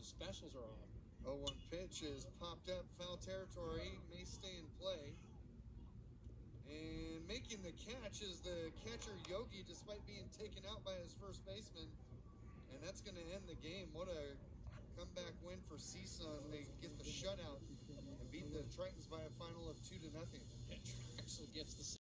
The specials are off. 0-1 pitch is popped up, foul territory, may stay in play. And making the catch is the catcher Yogi, despite being taken out by his first baseman. And that's going to end the game. What a comeback win for CSUN. They get the shutout and beat the Tritons by a final of 2-0. And Drexel gets the